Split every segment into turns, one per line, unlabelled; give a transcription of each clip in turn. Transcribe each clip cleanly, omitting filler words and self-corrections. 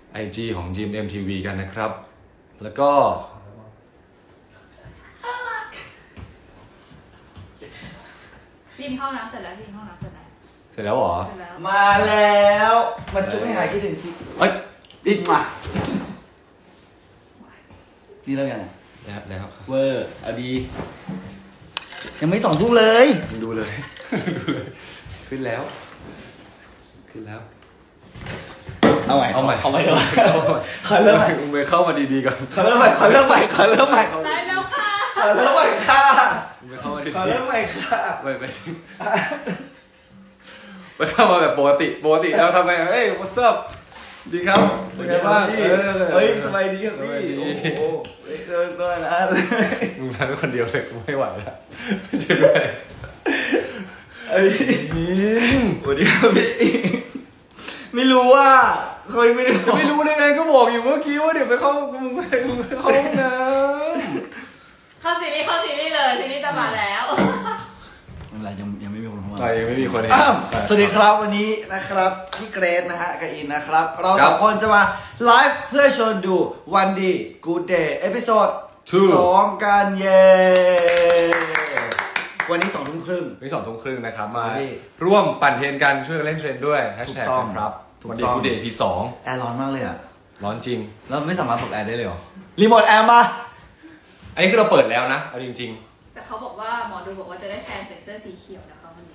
IG ของ GMMTV กันนะครับแล้วก็
พี่เข้าน้ำเสร็จแล้วพี่เข้าน้ำเสร็จแล้ว
เสร็จแล้วเหรอ
มาแล้วมันจุ๊บให้หายคิดถึงสิ
เอ้ยอีกมา
นี่แล้วไง
แล้ว
เวอร์เอาดียังไม่2 ทุ่มเลย
ดูเลยขึ้นแล้ว
เอาใหม่
เข้าไป
เลยขอเริ่มใหม่
มึงไปเข้ามาดีๆก่อน
ขอเริ่มใหม่
ได้แล้วค่ะ
ขอเริ่มใหม่ค่ะ
มึงไปเข้ามาดีๆ
ขอเริ่มใหม่ค่ะ
ไปเข้ามาแบบปกติเราทำไงเฮ้ย what's up ดีครับเป็นไงบ้าง
เฮ้ยสบายดีครับพี่โอ้โหเกินตัวนะ
มึงมาเป็นคนเดียวเลยกูไม่ไหวแล้วช่วยด้วย
เอ้ยสวัสดีครับพี่ไม่รู้ว่าเคยไม่ได้
จะไม่รู้ได้ไงก็บอกอยู่เมื่อกี้ว่าเดี๋ยวไปเข้ามึงไปเข้าห้องน้
ำเข้าซีรีส์เลยซีรีส์จะมาแล้ว
อะไรยังไม่มีคนเข้ามา
ยังไม่มีคนเห็น
สวัสดีครับวันนี้นะครับพี่เกรซนะฮะกับอินนะครับเรา2 คนจะมาไลฟ์เพื่อชวนดูวันดีกู๊ดเดย์เอพิโซด2กันเย้วันนี้2 ทุ่มครึ่ง
2 ทุ่มครึ่งนะครับมาร่วมปั่นเทรนกันช่วยกันเล่นเทรนด้วยแฮชแท็กนะครับวันดีกู๊ดเดย์ EP2
แอร์ร้อนมากเลยอ่ะ
ร้อนจริง
เราไม่สามารถเปิดแอร์ได้เลยหรอรีโมทแอร์มา
อันนี้คือเราเปิดแล้วนะเอาจริง
ๆแต่เขาบอกว่าหมอดูบอกว่าจะได้แทนใส่เสื้อสีเขียวนะคะวันนี้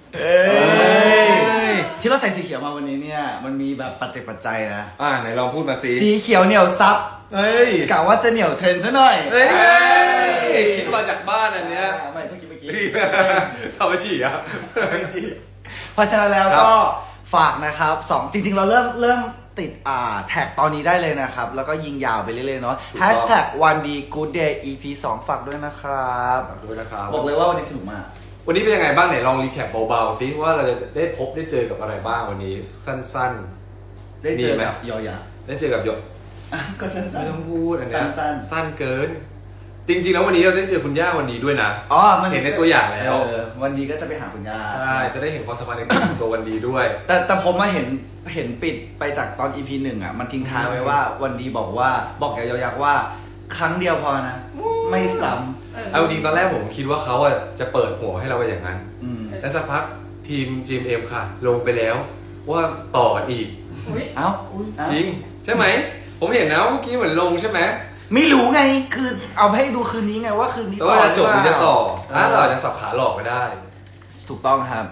ที่เราใส่สีเขียวมาวันนี้เนี่ยมันมีแบบปัจจัยนะ
ไหนลองพูดมาสิ
สีเขียวเหนียวซับกะว่าจะเหนียวเทรนซะหน่อย
คิดมาจากบ้านอันเนี้ย
ไม่เพิ่งคิดเมื่อกี้
ทำมาฉี่อ่ะ
เพราะฉะนั้นแล้วก็ฝากนะครับ2จริงๆเราเริ่มติดแท็กตอนนี้ได้เลยนะครับแล้วก็ยิงยาวไปเรื่อยๆเนาะแฮชแท็กวันดีกู๊ดเดย์ EP 2ฝากด้วยนะครับบอกเลยว่าวันนี้สนุกมาก
วันนี้เป็นยังไงบ้างไหนลองรีแคปเบาๆซิว่าเราได้พบได้เจอกับอะไรบ้างวันนี้สั้น
ๆได้เจอกับยอยะ
ได้เจอกับยอ
ก็สั้นๆ
ไม่ต้องพูดอันนี้สั้นเกินจริงๆแล้ววันนี้เราได้เจอคุณย่าวันนี้ด้วยนะเห็นในตัวอย่างแล้ว
วันนี้ก็จะไปหาคุณย่า
ใช่จะได้เห็นความสัมพันธ์ในตัววันดีด้วย
แต่ผมมาเห็นปิดไปจากตอน EP 1อ่ะมันทิ้งท้ายไว้ว่าวันดีบอกกับยอยักษ์ว่าครั้งเดียวพอนะไม่ซ้ำ
เอาจริงตอนแรกผมคิดว่าเขาจะเปิดหัวให้เราไปอย่างนั้นแล้วสักพักทีม GMM ค่ะลงไปแล้วว่าต่ออีกจริงใช่ไหมผมเห็นนะเมื่อกี้เหมือนลงใช่ไหม
ไม่รู้ไงคือเอาให้ดูคืนนี้ไงว่าคืนนี้
ต่อจะจบหรือจะต่อเราจะสับขาหลอกไปได้
ถูกต้องครับ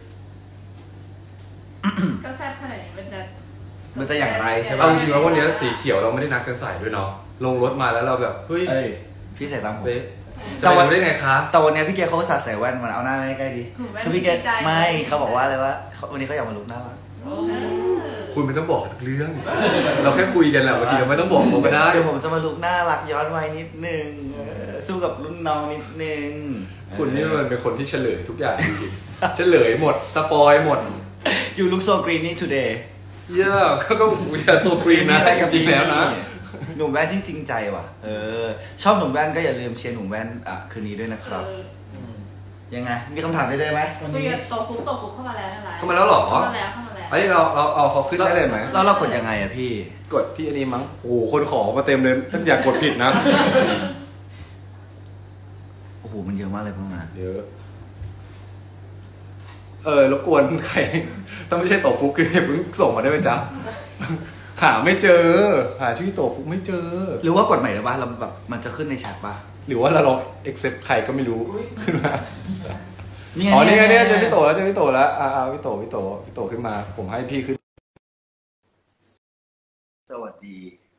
ก็แซ่บขนาดนี้
มันจะอย่างไรใช่ไหม
เอาจริงๆแล้ววันนี้สีเขียวเราไม่ได้นัดกันใส่ด้วยเนาะลงรถมาแล้วเราแบบเฮ้ย
พี่ใส่ตามผม
จะรู้ได้ไงคะ
แต่วันนี้พี่เกเขาใส่แว่นมันเอาหน้าใกล้ดีคือพี่เกไม่เขาบอกว่าอะไรว่าวันนี้เขาอยากมาลุกหน้าละ
คุณไม่ต้องบอกทุกเรื่องเราแค่คุยกันแหละบางทีเราไม่ต้องบอกเขาก็ได้
เดี๋ยวผมจะมาลุกหน้ารักย้อนวัยนิดนึงสู้กับรุ่นน้องนิดนึง
คุณนี่มันเป็นคนที่เฉลยทุกอย่างจริงๆเฉลยหมดสปอยหมด
You look so green today
เยอะก็อย่าโซกรีนนะจริงแล้วนะ
หนุ่มแว่นที่จริงใจว่ะชอบหนุ่มแว่นก็อย่าลืมเชียร์หนุ่มแว่นคืนนี้ด้วยนะครับยังไงมีคำถามได้ไหม
วันนี้โตฟุกเข้ามาแล้วอะไร
เข้ามาแล้วหรอ
เข้ามาแล้ว
ไอ้เราเอาเขาขึ้นได้เลยไหม
แล้วเรากดยังไงอะพี่
กดที่อันนี้มั้งโอ้โหคนขอมาเต็มเลยท่านอยากกดผิดนะ
โอ้โหมันเยอะมากเลยพวกนั้น
เยอะรบกวนใครถ้าไม่ใช่โตฟุกคือเพิ่งส่งมาได้ไหมจ๊ะหาไม่เจอหาชื่อโตฟุกไม่เจอ
หรือว่ากดใหม่หรือว่าเราแบบมันจะขึ้นในแชทป่ะ
หรือว่าเราลอง accept ใครก็ไม่รู้ขึ้นมาอ๋อนี่ไงเนี่ยเจอพี่โตแล้วพี่โตขึ้นมาผมให้พี่ขึ้น
สวัสดี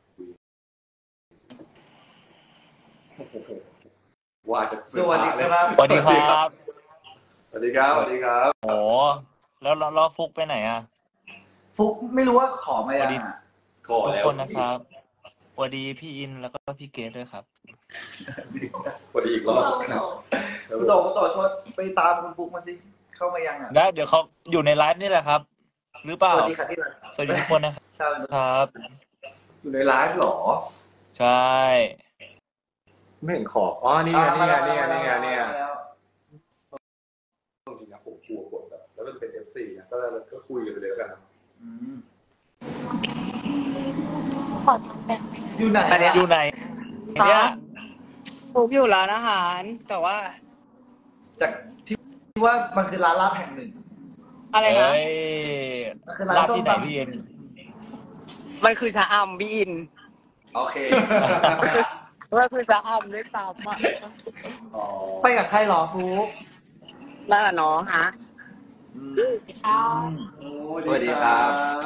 ว่าจะ
สวัสดีครับ
สวัสดีครับ
สวัสดีครับ
โอ้แล้วฟุกไปไหนอ่ะ
ฟุกไม่รู้ว่าขอมายัง
ขอแล้ว
ทุกคนนะครับสวัสดีพี่อินแล้วก็พี่เกดด้วยครับ
สวัสดีอีกรอบ
คุณโตชดไปตามคุณฟุกมาสิเข้ามายัง
ได้เดี๋ยวเขาอยู่ในไลฟ์นี่แหละครับหรือเปล่า
สวัสดีครับที่
สวัสดีทุกคนนะครับ
อยู่ในไลฟ์หรอ
ใช่
ไม่เห็นขอบนี่ไงจริงนะผมกลัวกดแบบแล้วมันเป็น FC นะก็คุยกันไปเลยแล้วกันนะ
ขอชิมแบบ
อยู่ไหน
อยู่ไหนเนี่ย
ฟุกอยู่ร้านอาหารแต่ว่า
จากที่ว่ามันคือร้านลาบแห่งหนึ่ง
อะไรนะ
เอ้ย
มันคือร้าน
ลาบ
ส้ม
ที่ไหน
ตำ
พี่อิน
มันคือชะอำพี่อิน
โอเค
มันคือชะอำด้วยซ้ำอ่ะ
ไปกับใครหรอฟุก
มากับน้องฮะ
สวัสดีครับ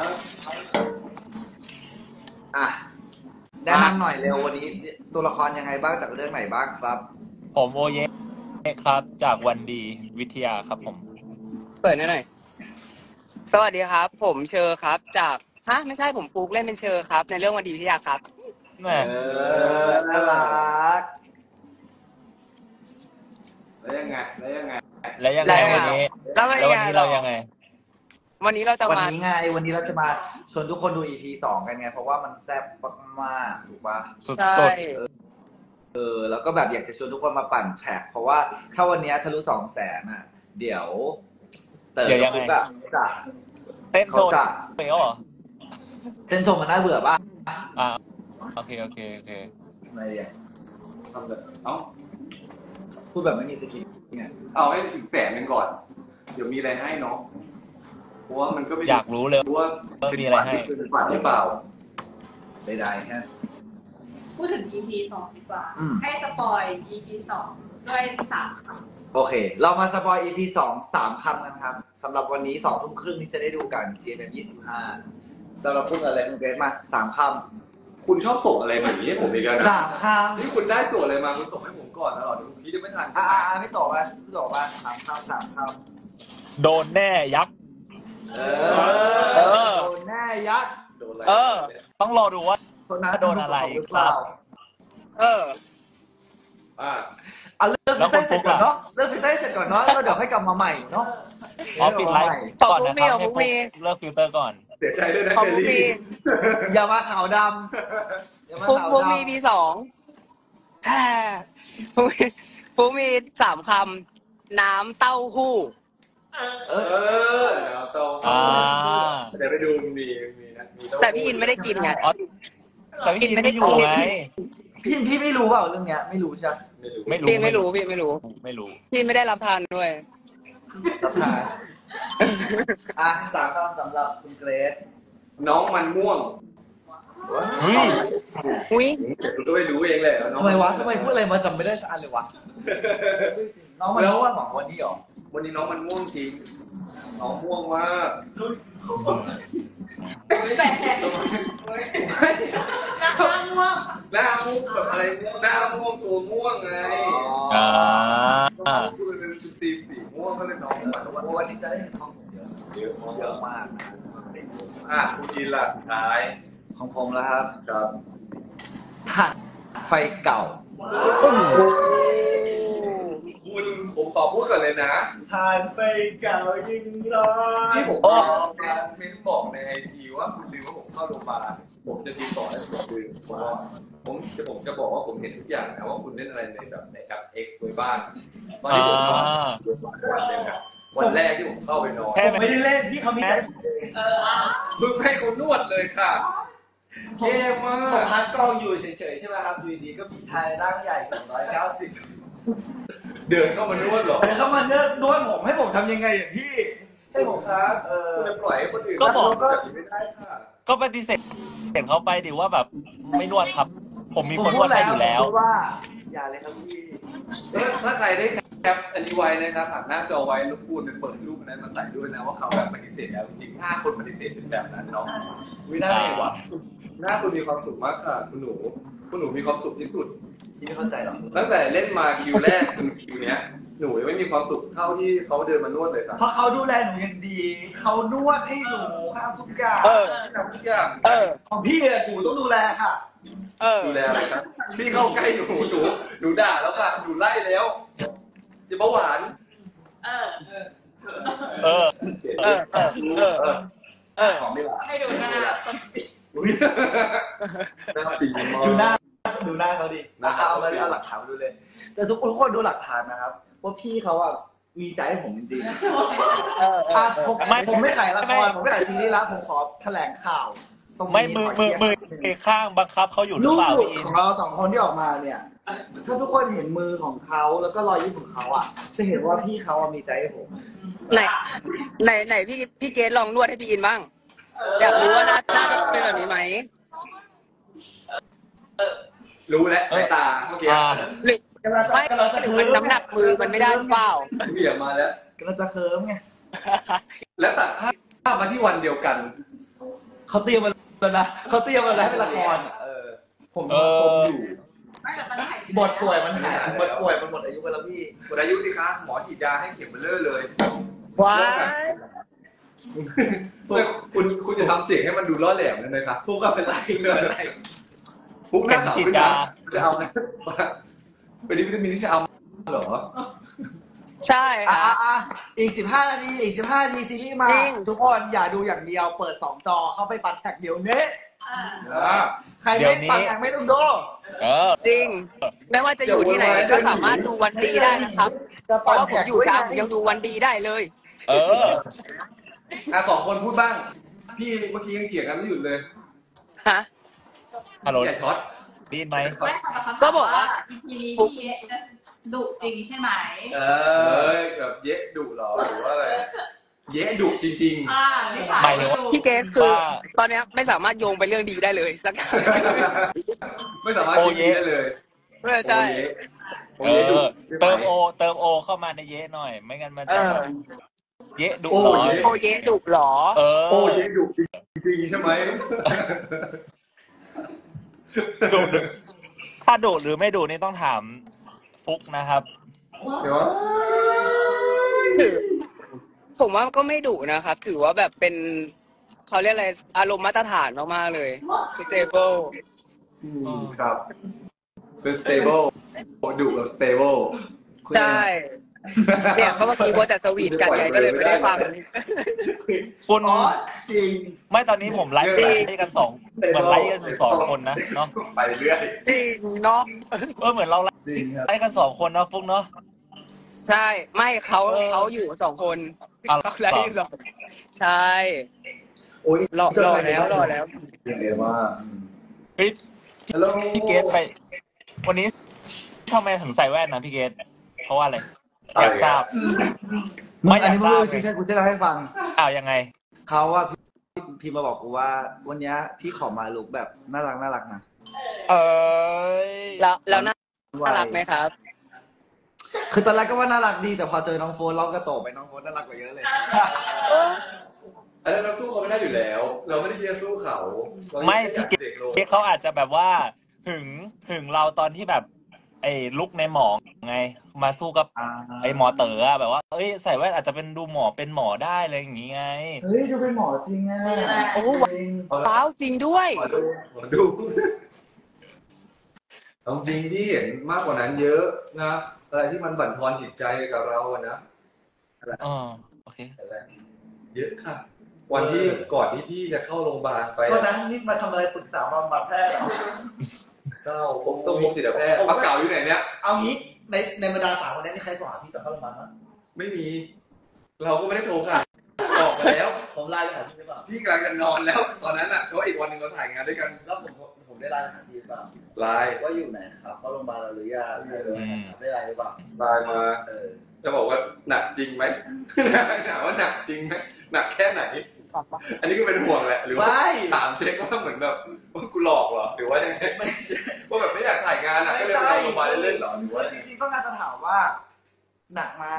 อ่ะแนะนำหน่อยเร็ววันนี้ตัวละครยังไงบ้างจากเรื่องไหนบ้างครับ
ผมโอเยครับจากวันดีวิทยาครับผม
เปิดหน่อยสวัสดีครับ ผมเชอร์ครับจากไม่ใช่ผมฟุกเล่นเป็นเชอร์ครับ ในเรื่องวันดีวิทยาครับ
น่ะ
น่ารัก
แล้วยังไง
แล้วยังไง
แล้ว
วันนี้
แล้ววัน
แล้ววัน
นี้
นี้
เรา
เรายังไง
วันนี้เราจะ
วัน
มา
นี้ไงวันนี้เราจะมาชวนทุกคนดู EP 2 กันไง เพราะว่ามันแซ่บมากๆถูกปะ
สุด
ใช่
แล้วก็แบบอยากจะชวนทุกคนมาปั่นแทร็กเพราะว่าถ้าวันนี้ทะลุ200,000อ่ะ เดี๋ยวเติร์ดแบบจะ
เต้น
เขา
โดน
จะ
เปรี้ยวเหรอ
เส้นชมมันน่าเบื่อป่ะ
อ่าโอเค
อะไรเนี่ย
ทำแบบเอ้า
พูดแบบไม่มีสกิลเนี่ย
เอาให้ถึง100,000ก่อน เดี๋ยวมีอะไรให้เนาะเพราะว่ามันก็ไม่
อยากรู้เลย
ว่า
มีอะไรให้
เป็นฝันหรือเปล่า
ได้ๆฮะ
พูดถึง EP 2 ดีกว่า
อืม
ให้สปอย EP 2 ด้วย3 คำ
โอเค เรามาสปอย EP 3 คำกันครับสำหรับวันนี้2 ทุ่มครึ่งนี้จะได้ดูกัน GMM 25สำหรับพูดอะไรคุณเกรซมา3 คำ
คุณชอบส่งอะไรมาอย่างนี้ให้ผมอีกแล้วนะ
3 คำ
นี่คุณได้โจทย์อะไรมาคุณส่งให้ผมก่อนตลอดเดี๋ยวผมคิดจะไม่ทัน
ไม่ตอบอ่ะไม่ตอบอ่ะ3 คำ
โดนแน่ยักษ์
โดนแน่ยัด
โดนอะไร
ต้องรอดูว่า
คนนั้น
โดนอะไรครับ
อ่า
เอาเรื่องฟิลเตอร์เสร็จก่อนเนาะเรื่องฟิลเตอร์เสร็จก่อนเนาะแล้วเดี๋ยวค่อยกลับมาใหม่เนาะ
ปิดไลฟ์ก่อนนะครับให้พวกเลิกฟิลเตอร์ก่อน
เสียใจด้วยนะ
ของ
เชอ
ฟุกมี
รี่
อย่ามาขาวดำอย่ามา
ฟุก
ขาว
ฟุก
ดำ
มี EP 2ฟุกมี3 คำน้ำเต้าหู้
เดี๋ยวต้อง
อ่า
เดี๋ยวไปดูมีนะมี
แต่พี่อินไม่ได้กินไง
อ๋อแต่พี่อินไม่ได้อยู่ไง
พี่ไม่รู้เปล่าเรื่องเนี้ยไม่รู้ใช่ไหม
ไม่รู้
พี่ไม่รู้พี่ไม่รู้
ไม่รู้
พี่ไม่ได้รับทานด้วย
รับทาน3 คำสำหรับคุณเกรซ
น้องมันม่วง
เฮ้ย
อุ้ย
คุณก็ไปดูเองเลยน้อง
ทำไมวะทำไมพูดอะไรมาจำไม่ได้สักอันเลยวะน้องมันรู้ว่า2 วันนี้หรอ
วันนี้น้องมันม่วงจริงน้องม่วงมาก
แปลกหน้าม่วง
หน้าม่วงแบบอะไรหน้าม่วงตัวม่วงไง
อ่า
คือเป็นสีม่วงก็เลยน้องมันม่วง
วันนี้จะได้เห็นข้อมูลเยอะมาก
คุณอินล่ะท้าย
ของผมแล้วครับ
ครับ
ถ่านไฟเก่า
คุณผมขอพูดก่อนเลยนะ
ถ่านไฟเก่ายิ่งร้อน
ที่ผมบอกในไอจีว่าคุณลืมว่าผมเข้าโรงพยาบาลผมจะติดต่อให้คุณลืมเพราะว่าผมจะบอกว่าผมเห็นทุกอย่างนะว่าคุณเล่นอะไรในแบบในแอป X ไว้บ้างตอนที่ผมนอนวันแรกที่ผมเข้าไปนอน
ผมไม่ได้เล่นที่เขามีแต่
มึงให้เขานวดเลยค่ะเท่มาก
ผมพักกล้องอยู่เฉยๆใช่ไหมครับอยู่ดีๆก็มีชายร่างใหญ่290
เดินเข้ามานวดหรอ
เดินเข้ามานวดผมให้ผมทำยังไงอย่างพี่ให้ผม
ครับคุณจะปล่อยให้คนอื่น
ก็บอก
แบบนี้ไม่ได้ค่ะ
ก็ปฏิเสธเขาไปดิว่าแบบไม่นวดครับ ผมมี
ผม
คนน
พู
ว
ด
ดให้อยู่แล้ว
ผมพูดว่าอย่าเลยครับพี่
ถ้าใครได้แคปอันนี้ไว้นะครับผ่านหน้าจอไว้รบกวนไปเปิดรูปนั้นมาใส่ด้วยนะว่าเขาแบบปฏิเสธแล้วจริงๆ5 คนปฏิเสธเป็นแบบนั้นเนาะวิน่าไงวะหน้าคุณมีความสุขมากค่ะคุณหนูมีความสุขที่สุด
พี่ไม่เข้าใจหรอก
ตั้งแต่เล่นมาคิวแรกถึงคิวเนี้ยหนูยังไม่มีความสุขเท่าที่เขาเดินมานวดเลยครับ
เพราะเขาดูแลหนูอย่างดีเขานวดให้หนูข้าวทุกอย่าง
ทำทุกอย่าง
ของพี่อะหนูต้องดูแลค่ะ
ดูแลอะไรครับพี่เข้าใกล้หนูด่าแล้วค่ะหนูไล่แล้วจะเบาหวาน ของไม่หวาน
ให้ดูหน้าต้นปี
หน้าปีมาก
ดูหน้าเขาดิเอาหลักฐานมาดูเลย แต่ทุกคนดูหลักฐานนะครับว่าพี่เขาอะมีใจให้ผมจริงๆผมไม่ขายละครผมไม่ขายซีรีส์แล้วผมขอแถลงข่าวตรงนี้
ไม่มือข้างบังคับเขาอยู่หรือ
ลูก
เปล่า
หลุด
พี่อิ
ข
น
องเราสองคนที่ออกมาเนี่ย ถ้าทุกคนเห็นมือของเขาแล้วก็รอยยิ้มของเขาอ่ะ จะเห็นว่าพี่เขามีใจให้ผม
ไหนพี่เกดลองนวดให้พี่อินบ้างอยากรู้ว่าหน้าจะเป็นแบบนี้ไหม
รู้แล้วสายตาเมื่อกี้
หรือไม่หรือมันน้ำหนักมือมันไม่ได้หรือเปล่า
เบี่ยงมาแล้ว
ก็จะเคิร์มไง
แล้วตัดภาพมาที่วันเดียวกัน
เขาเตรียมมาแล้วนะเขาเตรียมมาแล้วเป็นละครอ่ะผมคมอยู่บทป่วยมันหายบทป่วยมันหมดอายุไปแล้วพี่
หมดอายุสิคะหมอฉีดยาให้เข็มเบลเลอร์เลย
ว้าย
คุณจะทำเสียงให้มันดูล่อแหลมได้ไหมครับ
ทุกข์เป็นไรเงินอะไร
ปุ๊บหน้าขาวขึ้นมาจะเอานะเป็นวิตามินที่จะเอาเหรอ
ใช่ค่ะ
อีก15 นาทีอีก15 นาทีซีรีส์มา
จริง
ทุกคนอย่าดูอย่างเดียวเปิด2 จอเข้าไปปัดแท็กเดี๋ยวนี้ใครไม่ปัดแท็กไม่ต้องดู
จริงไม่ว่าจะอยู่ที่ไหนก็สามารถดูวันดีได้นะครับเพราะว่าผมอยู่ช้าผมยังดูวันดีได้เลย
สองคนพูดบ้าง พี่เมื่อกี้ยังเถียงกันไม่หยุดเลย
ฮะ
ฮัลโหล
อย่าช็อต
ได้ยินไหม
ก็บอกว่า
EP นี้พี่จะดุจริงใช่ไหม
แบบเยะดุหรอหรือว่าอะไรเยะดุจริง
ไม่สาย
หมายถึงว่า
พี่เกดคือตอนนี้ไม่สามารถโยงไปเรื่องดีได้เลยสักอย่าง
ๆ ไม่สามารถคิดได้เลย
ไม่ใช่
โอเยะดุ
เติมโอเข้ามาในเยะหน่อย ไม่งั้นมันจะเยะดุ
โอ้
หรอ
โอเยะดุหรอ
โอ้เยะดุจริงๆใช่ไหม
ดุถ้าดุหรือไม่ดุนี่ต้องถามฟุกนะครับ
เดี๋ยว
ถือผมว่าก็ไม่ดุนะครับ ถือว่าแบบเป็นเขาเรียกอะไรอารมณ์มาตรฐานมากๆเลย stable
ครับเป็น stable ดุแบบ stable
ใช่เนี่ยเขาเมื่อกี้ว่าแต่สวีทกันไงก็เลยไม่ได้ฟัง
คุณ
จริง
ไม่ตอนนี้ผมไลฟ์กันสองเหมือนไลฟ์กันอยู่2 คนนะเนาะ
ไปเรื่อย
จริงเนาะ
เหมือนเราไลฟ์กัน2 คนนะฟุกเนาะ
ใช่ไม่เขาอยู่2 คนเขาไลฟ์2ใช่รอแล้ว
เก่งมาก
เฮ้ยพี่เกสไป วันนี้ทำไมถึงใส่แว่นนะพี่เกสเพราะว่าอะไรอยากทราบ
ไม่อยากทราบใช่กูจะเล่าให้ฟัง
ยังไง
เขาว่าพี่มาบอกกูว่าวันนี้พี่ขอมาลุกแบบน่ารักนะ
แล้วน่ารักไหมครับ
คือตอนแรกก็ว่าน่ารักดีแต่พอเจอน้องโฟนเราก็โตไปน้องโฟนน่ารักกว่าเยอะเลย
เราสู้เขาไม่ได้อยู่แล้ว เราไม่ได้ที่จะสู้เขา
ไม่พี่เกสเขาอาจจะแบบว่าหึงเราตอนที่แบบไอ้ลุกในหมอไงมาสู้กับไอ้หมอเต๋อแบบว่าเอ้ยใส่แว่นอาจจะเป็นดูหมอเป็นหมอได้เลยอย่างงี้ไง
เฮ้ยดูเป็นหมอจริงอ่ะ
โอ้ว้าวจริงด้วย
ดูจริงที่เห็นมากกว่านั้นเยอะนะอะไรที่มันบั่นทอนจิตใจกับเราอะนะ
โอเค
เยอะค่ะ วันที่ก่อนที่พี่จะเข้าโรงพยาบาลไป
ก็นั้นนี่มาทำอะไรปรึกษาบำบัดแพทย์เหรอ
เศร้าผมต้องพบจิตแพทย์ปากเก่าอยู่ไหนเนี่ย
เอางี้ในบรรดา3 คนนี้มีใครโทรหาพี่ตอนเข้าโรงพยาบาลมั้ย
ไม่มี เราก็ไม่ได้โทรค่ะออกมาแล้ว
ผมไลน์ไปหาพี่หรือเปล่า
พี่กำลังจะนอนแล้วตอนนั้นอ่ะเพราะอีกวันหนึ่งเราถ่ายงานด้วยกัน
แล้วผมได้ไลน์ไปหาพี่หรือเปล่า
ไลน์
ว่าอยู่ไหนครับเข้าโรงพยาบาลหรือยังได้ไลน์หรือเปล่า
ไลน์มาจะบอกว่าหนักจริงไหมถามว่าหนักจริงไหมหนักแค่ไหน อันนี้ก็เป็นห่วงแหละหรือว่าถามเช็คว่าเหมือนแบบว่ากูหลอกเหรอหรือว่ายังไงว่าแบบไม่อยากถ่ายงานอ่ะก็เลยไปโรงพยาบาลเล่นๆหรอ
จริงๆต้องการจะถามว่าหนักไหม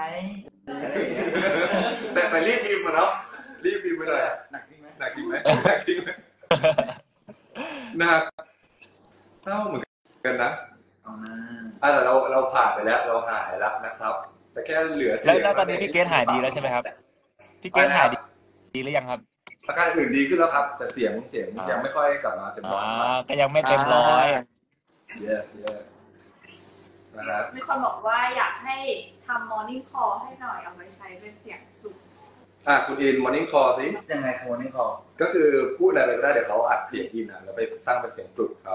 แต่รีบพิมพ์มาเนาะรีบพิมพ์ไปหน่อย
หนักจริงไหม
หนักจริงไหมหนักจริงไหมหนักเศร้าเหมือนกันนะแต่เราผ่านไปแล้วเราหายแล้วนะครับ แต่แค่เหลือเสียง
แล้วตอนนี้พี่เกสหายดีแล้วใช่ไหมครับพี่เกสหายดีหรือยังครับ
อาการอื่นดีขึ้นแล้วครับแต่เสียงยังไม่ค่อยกลับมาเต็มร้อย
ก็ยังไม่เต็มร้อย
yes นะครับ
มีคนบอกว่าอยากให้ทำ morning call ให้หน่อยเอาไว้ใช้เป็นเสียงสุข
คุณอิน morning call สิ
ยังไงครับ morning call
ก็คือพูดอะไรก็ได้เดี๋ยวเขาอัดเสียงอินแล้วไปตั้งเป็นเสียงปลุกเขา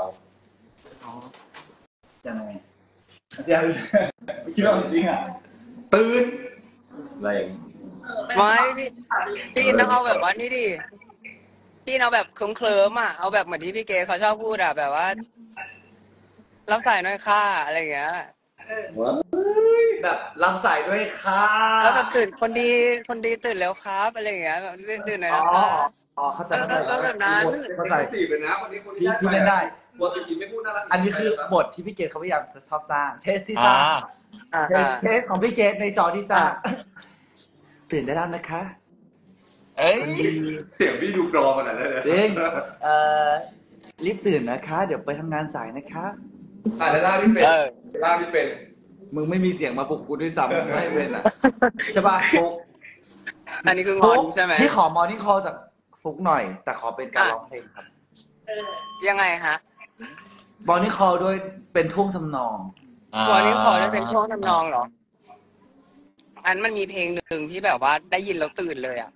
ยังไงคิดว่าจริงอ่ะ
ตื่นอะไรอย่างนี้
ไม่พี่ต้องเอาแบบว่านี่ดิพี่เอาแบบเคลิ้มๆอ่ะเอาแบบเหมือนที่พี่เกเขาชอบพูดอ่ะแบบว่ารับสายหน่อยค่ะอะไรอย่างเงี้ย
แบบรับสายด้วยค่ะ
แล้วแบบตื่นคนดีตื่นแล้วครับอะไรอย่างเงี้ยแบบตื่นหน่อย
อ๋อ
นะคะ
อ๋อเข้าใจ
ก็แบบนั้น
เข้าใจ
สี่เลยนะคนนี้คนที่
พี่เล่นได้
บทกินไม่พูดน่ารัก
อันนี้คือบทที่พี่เกดเขาพยายามจะชอบสร้าง เทสที่ส
อ่า
ร้างเทสของพี่เกดในจอที่สร้าง ตื่นได้แล้วนะคะ
เอ้ย
เสียงพี่ดูปลอมขนาดนั้นเลย
จริงรีบตื่นนะคะ เดี๋ยวไปทำงานสายนะคะ
แล้วล่าที่เป็นล่าที่เป็น
มึงไม่มีเสียงมาปลุกกูด้วยซ้ำไม่เป็นอ่ะใช่ป่ะฟุก
อันนี้คืองอนใช่ไหม
พี่ขอมอร์นิ่งคอลจากฟุกหน่อย แต่ขอเป็นการร้องเพลงครับ
ยังไงฮะ
มอร์นิ่งคอลด้วยเป็นท่วงทำนอง
วันนี้ขอจะเป็นช่วงทำนองเหรอ อันมันมีเพลงหนึ่งที่แบบว่าได้ยินแล้วตื่นเลยอ่ะ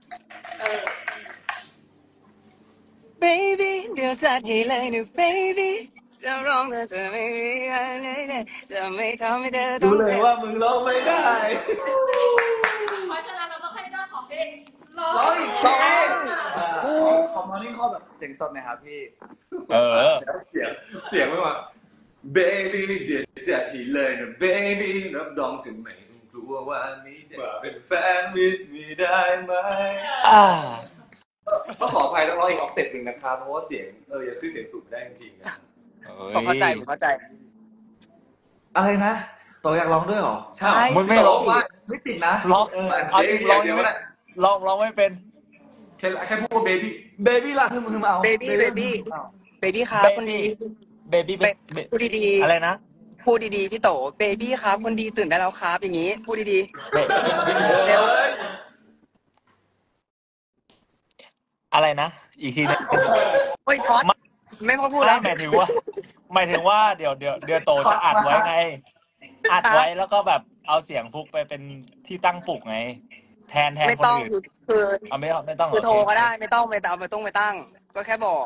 baby เดี๋ยวจัดให้เลยนะ baby จะร้องแต่จะไม่มีอะไรเลยจะไม่ทำให้เธอต้
ดู
อง
เลยว่ามึงร้องไม่ได้
เพราะฉะนั้นเราต้องให้เจ้าของเพลงร้
ร้อง
อง
อีกสองขอมอร์นิ่งคอลแบบเสียงสดหน่อยครับพี่
เสียงไม่ว่า baby เดี๋ยวจะทีเลยนะ baby รับรองถึงไหนต้องกลัวว่านี้จะเป็นแฟนมิตรมีได้ไหมต้องขออภัยต้องร้องอีกออกเต็ปหนึ่งนะครับเพราะว่าเสียงยังขึ้นเสียงสูงได้จริงๆนะ
ผมเข้าใจผมเข้าใจ
อะไรนะโตอยากร้องด้วยเหรอ
ใช่
มันไม่ร้องว่า
ไม่ติดนะ
ร้องเอาจริงร้อง
เดียว
ไม่
ก็ได้
ร้องไม่เป็น
แค่พูดว่า baby
เบบี้ล่ะคือมึงเอา
baby baby baby ครับคนดี
เบบี้
พูดดี
อะไรนะ
ๆพูดดีๆพี่โต baby ครับคนดีตื่นได้แล้วครับอย่างนี้พูดดีๆเร็ว
อะไรนะ อีกทีนึง
โอ้ยพอดไม่พอพูด
ไม่
แล้ว
หมายถึงว่าเดี๋ยวโตจะอัดไว้ไง อัดไว้แล้วก็แบบเอาเสียงฟุกไปเป็นที่ตั้งปลุกไง แทน
ไม่
คน
ต้อง
อื่น
คือ
เอาไม่ต้อง
คือโทรก็ได้ไม่ต้องไม่ตั้ง ก็แค่บอก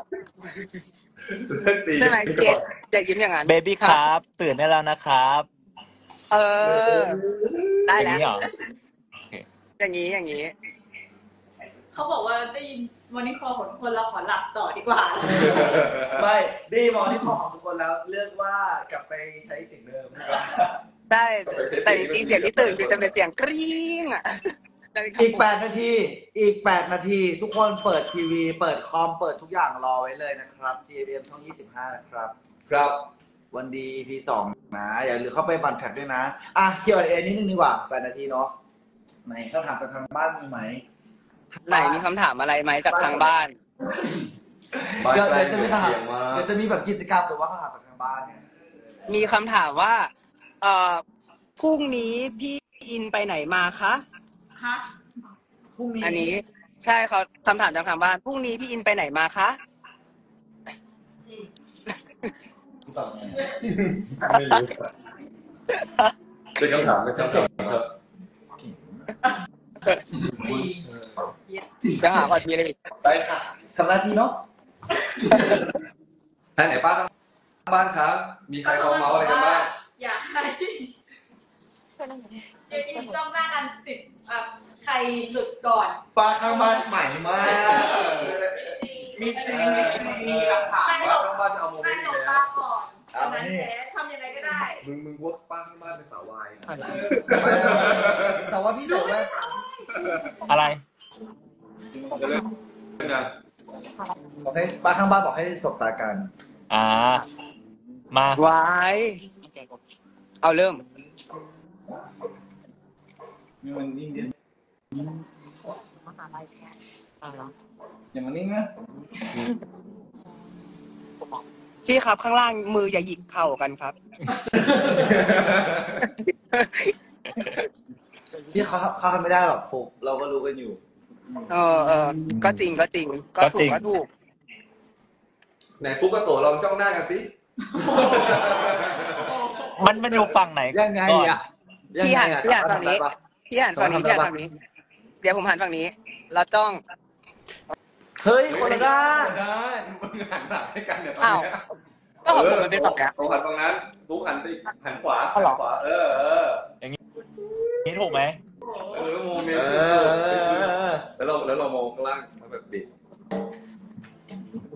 ใช่ไหมพี่เกดอย่ายิ้มอย่างนั้น
เบบี้ครับ ตื่นได้แล้วนะครับ
เออ ได้
อย่า
แล้ว
งนี้เหรอ
อย่างนี้
เขาบอกว่าได้ยินวันนี้คอของทุกคนเราขอหลับต่อดีกว่า
ไม่ดีมอร์นิ่งคอลของทุกคนแล้วเลือกว่ากลับไปใช้เสียงเดิม
ได้แต่จริงๆเสียงที่ตื่นคือจะเป็นเสียงกรี๊งอ่ะ
อีก8 นาที ทุกคนเปิดทีวี เปิดคอม เปิดทุกอย่างรอไว้เลยนะครับ GMM ช่อง 25 นะครับ
ครับ
วันดี EP 2 นะ อย่าลืมเข้าไปบันแท็กด้วยนะ อ่ะ Q&A นิดนึงดีกว่า 8 นาทีเนาะไหนคำถามจากทางบ้านมีไหม
ไหนมีคำถามอะไรไหมจากทางบ้าน
เดี๋ยวจะมีคำถามเดี๋ยวจะมีแบบกิจกรรมหรือว่าคำถามจากทางบ้านเนี่ย
มีคำถามว่าพรุ่งนี้พี่อินไปไหนมาคะ
ฮะ
พรุ่งนี้
อันนี้ใช่เขาคำถามจากทางบ้านพรุ่งนี้พี่อินไปไหนมาคะ
ตอบไง
ไม่รู้เป็นคำถามไม่ใช่คำถามครับ
จะหาก่อนทีเลย
ได้ค่ะ
ทำหน้าที่เนาะ
ท่านไหนป้าข้างบ้านครับ มีใครเขาเมาส์อะไรกันบ้าง
อยากให้เดี๋ยวกินจ้องหน้ากันใครหลุดก่อน
ปลาข้างบ้านใหม่มาก มีจริง
มีหลักฐานว่าข้างบ้านจะเอาโมเม
ให้
นต์
ห
นี้
ลบ
แล้
ตาว ก่อนตอนนั้นแพ้ทำยังไงก็ได้
มึงว่าป้าข้างบ้านเป็นสาววายนะ
แต่ว่าพี่ใส่แว่น
อะไร
จะเลิกนะ
บอกให้ปลาข้างบ้านบอกให้สบตากัน
มา
วายเอาเริ่ม
มันนิ่งดิอย่างมันนิ่งนะ
พี่ครับข้างล่างมืออย่าหยิกเข่ากันครับ
พี่เขาทำไม่ได้หรอกฟุกเราก็รู้กันอยู่
ก็จริงก็ถูก
ไหนฟุกกับโตลองจ้องหน้ากันสิ
มันอยู่ฝั่งไหน
ยังไงอ่ะ
พี่หันฝั่งนี้ เดี๋ยวผมหันฝั่งนี้ แล้วจ้อง
เฮ้ยคนละด้าน
ได้มึงหันหลังให้กันเนี่ย
อ้าว ก็ของผมมันเป็นฝั่งนี้
โตหันตรงนั้นฟุกหันไปหันขวา
เอาเหรอ
ขวา
นี่ถูกไหม
โมเมนต์แล้วเรามองข้างล่างมันแบบบิด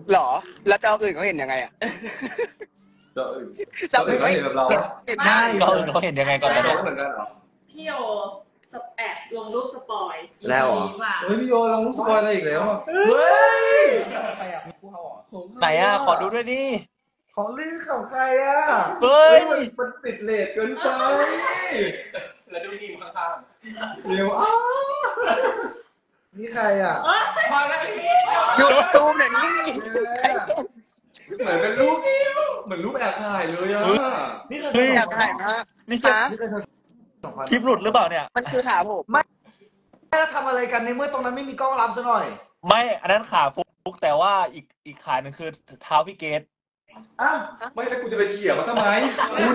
หรอ แล้วเจ้าอื่นเขาเห็นยังไงอ่ะ
เจ้าอื่นเขาเห็นแบบเรา
เห็น
ได้
ก็เขาเห็นยังไงก่อนตอน
เขา
นี้
เหมือนกันเหรอ
พี่โยแอบลงรูปสปอย
แล้วเหรอ
มา
เฮ้ยพี่โยลงรูปสปอยอะไรอีกแล้วอ่ะ
เฮ้ย
ไหนอ่ะขอดูด้วยดิ
ของลือของใครอ่ะ
เฮ้ย
มันติดเลทเกินไป
แล้วดูทีมข้าง
เร็วอ้า
นี่ใครอ่ะ
ๆมาแล้วพี่
หยุดซูมเดี๋ยวนี้
เหมือนเป็นรูปเหมือนรูปแอบถ่ายเลยอ่ะ
นี่คือ
เฮ้ย
อยากถ่ายมาก
นี่คือ
ฮะ
นี่คือเธอสองคน
คลิปหลุดหรือเปล่าเนี่ย
มันคือขาผม
ไม่แล้วทำอะไรกันในเมื่อตรงนั้นไม่มีกล้องรับซะหน่อย
ไม่อันนั้นขาฟุกแต่ว่าอีกขาหนึ่งคือเท้าพี่เกต
อ้าว
ไม่แล้วกูจะไปเขี่ยมันทำไมคุณ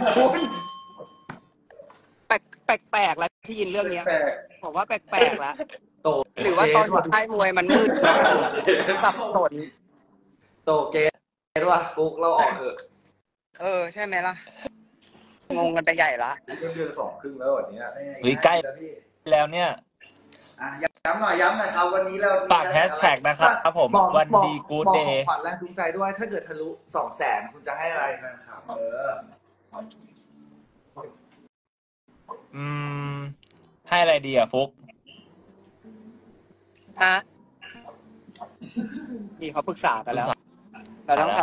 แปลกๆแล้วที่ยินเรื่องเนี้ย
แปลก
ผมว่าแปลกๆแล้ว
โต
หรือว่าตอนอยู่ค่ายมวยมันมืดแล้วสับสน
โตเกตว่ะฟุกเราออกเถอะ
ใช่ไหมล่ะ งงกันไปใหญ่ละ
ๆเดือน2 ครึ่งแล้ววันนี้
เฮ้ยใกล้แล้วเนี่ย
อ่ะย้ำหน่อยครับ วันนี้เรา
ฝากแฮชแท็กนะครับผม
บอก
วันดีกู๊ด
บอก
เด
ของ
ย์
ขวัญแรงจูงใจด้วย ถ้าเกิดทะลุ 200,000 คุณจะให้อะไรแฟนคลับ
ให้อะไรดีอ่ะฟุก
ฮะนี่เขาปรึกษากันแล้ว เราต้องท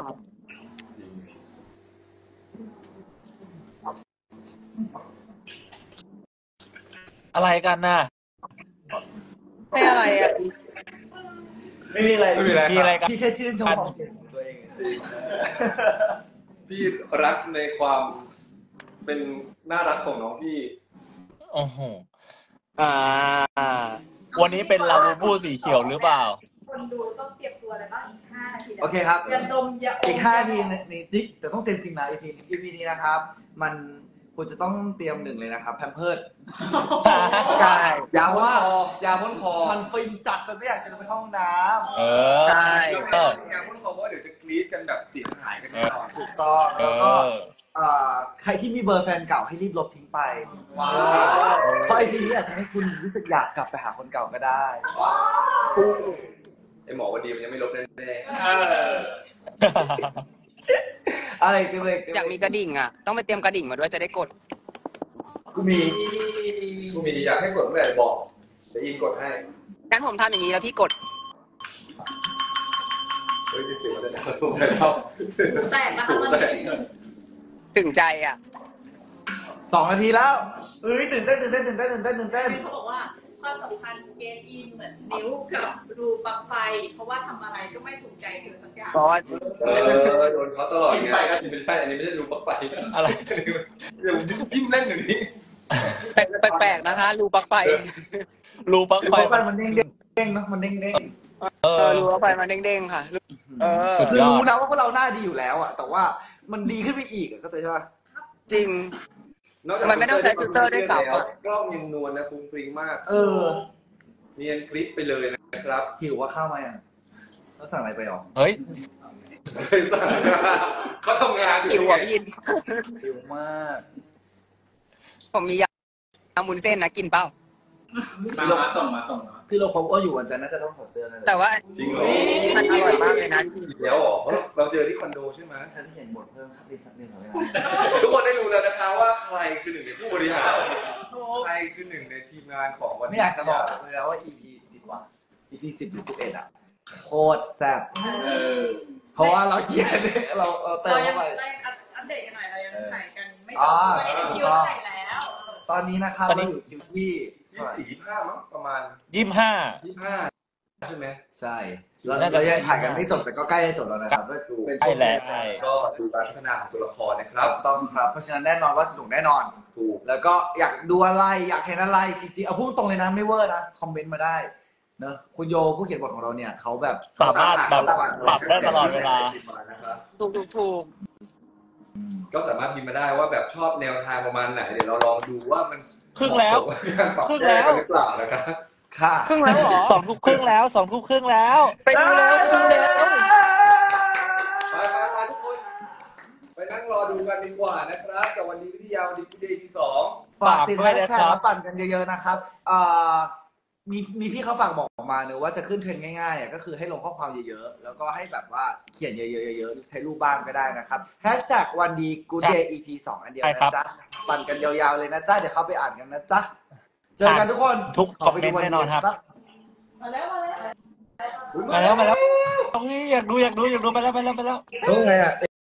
อะไรกันน่ะ
ำให้อะไรอ่ะ
ไม่มีอะไร
ไม่มีอะไร
มีอะไรกัน
พี่แค่ชื่นชมของเก่งของตัวเองเฉย
พี่รักในความเป็นน่ารักของน้องพี่
โอ้โห
อ่า
วันนี้เป็นลาบูบูสีเขียวหรือเปล่า
คนดูต้องเตรียมตัวอะไรบ้างอีก5 นาที
โอเคครับ
อย่าดมอย่าอม
อีก5 นาทีในจิ๊กแต่ต้องเต็มจริงนะ EP นี้นะครับ มันคุณจะต้องเตรียมหนึ่งเลยนะครับแพมเพิร์ด
ใช่
ยาพ่นคอยาพ่นคอ
มันฟินจัดจนไม่อยากจะไปเข้าห้องน้
เออ
ใช่
เออ
ยาพ่นคอเพราะว่าเดี๋ยวจะกรี๊ดกันแบบเสียงหายกันแน่นอน
ำถูกต้อง
เอ
แล้วก็
อ
ใครที่มีเบอร์แฟนเก่าให้รีบลบทิ้งไป
ว้าว
เพราะ EP นี้อาจจะให้คุณรู้สึกอยากกลับไปหาคนเก่าก็ได้
ไอหมอวันดีมันยังไม่ลบแน่
อะไรกันเลย
อยากมีกระดิ่งอ่ะ ต้องไปเตรียมกระดิ่งมาด้วยจะได้กด
กูมี
กูมีอยากให้กดเมื่อไหร่บอกเดี๋ยวอินกดให้
งั้นผมทำอย่างนี้แล้วพี่กด
เฮ้ยเสียงมันจะดังตุ้มเลยครับ
แตกนะคะมัน
ถึงใจอ่ะ
2 นาทีแล้วเอ้ยตื่นเต้น
เขาบอกว่าความสัมพันธ์เกนอินเหมือนนิ้วกับรูปลั๊กไฟ เพราะว่าทำอะไรก็ไม่ถูกใจเธอสักอย่าง
เพราะว่า
โดนเขาตลอดไงไม่ใช่อันนี้ไม่ใช่รูปลั๊กไฟ
อะไร
เดี๋ยวจิ้มเล่นอยู่นี้
แปลกๆนะคะ รูปลั๊กไฟ
รูปลั๊กไฟ
ไฟมันเด้งๆเนาะมันเด้ง
รูปลั๊กไฟมันเด้งๆค่ะ
สุด
ๆคือย
อด
รู้นะว่าพวกเราหน้าดีอยู่แล้วอะแต่ว่ามันดีขึ้นไปอีกอะเข้าใจใช่ปะ
จริง มันไม่ต้องใช้ฟิลเตอร์ด้วยซ้ำอะ
กล้องยังนวลนะฟุ้งฟริ้งมาก เนียนคลิปไปเลยนะครับ
หิวว่าข้าวมายังแล้วสั่งอะไรไปหรอ
เฮ้ย
ไม่สั่งเขาทำงานอยู่
หิว
ไง
อ่ะพี่
หิวมาก
ผมมียำวุ้นเส้นนะกินเปล่า
มาส่งมา
พี่โลคบก็อยู่วันจันทร์น่าจะต้องถอดเสื้อนั่นแหละ
แต่ว่า
จริงเหรอ
มันอร่อยมากเลยนะ
อีกแล้วเหรอเพราะเราเจอที่คอนโดใช่ไหม
ฉันเห็นบทเพิ่มครับอีกสักนิดหน่อยนะ
ทุกคนได้รู้แล้วนะคะว่าใครคือหนึ่งในผู้บริหารใครคือหนึ่งในทีมงานของวัน
ไม่
นี้
อยากจะบอกเลยนะว่า EP 10 ว่ะ EP 10 หรือ 11 อ่ะโคตรแซ่บเพราะว่าเราเขียนเราเติม
เรายั
เข้าง ไป
อัปเดตกันหน่อยเรายังถ่ายกันไม่จ
อ๋
บ
อ
ตอนนี้ถึงคิวเท่าไหร่แล้ว
ตอนนี้นะครับ
ตอนนี้
เราอยู่คิวที่
24-25มั้งประมาณ
25
ใช่ไหม
ใช่
น่าจะ
เรายังถ่ายกันไม่จบแต่ก็ใกล้จะจบแล้วนะครับก็เป็น
ใกล้
ช่วง
แล้ว
ก็ดูการพัฒนาของตัวละครนะครับ
ต้องครับ เพราะฉะนั้นแน่นอนว่าสนุกแน่นอน
ถูก
แล้วก็อยากดูอะไรอยากเห็นอะไรจริงๆเอาพูดตรงเลยนะไม่เวอร์นะคอมเมนต์มาได้เนอะคุณโยผู้เขียนบทของเราเนี่ยเขาแบบ
สามารถแบบปรับได้ตลอดเวลา
ถูก
ก็สามารถพิมพ์มาได้ว่าแบบชอบแนวทางประมาณไหนเดี๋ยวเราลองดูว่ามัน
ครึ่งแล้ว
การปรับแก้กันหรือเปล่านะครับ
ค่ะ
ครึ่งแล้วเหรอ
2 ทุ่มครึ่งแล้ว 2 ทุ่มครึ่งแล้ว
ไปดูแล้วไปดูแล้ว
ไปทุกคนไปนั่งรอดูกันดีกว่านะครับกับวันนี้วิทยาวันดีที่2
ฝากติดแฮชแท็กมาปั่นกันเยอะๆนะครับมีพี่เขาฝากบอกมาเนอะว่าจะขึ้นเทรนด์ง่ายๆก็คือให้ลงข้อความเยอะๆแล้วก็ให้แบบว่าเขียนเยอะๆใช้รูปบ้างก็ได้นะครับวันดีกู๊ดเดย์ EP 2 อันเดียวนะจ๊ะปั่นกันยาวๆเลยนะจ๊ะเดี๋ยวเขาไปอ่านกันนะจ๊ะเจอกันทุกคน
ทุกคอมเมนต์แน่นอนครับ
มาแล้ว
มาแล้วเฮ้ยอยากดูไปแล้ว
รู้ไงอ่ะ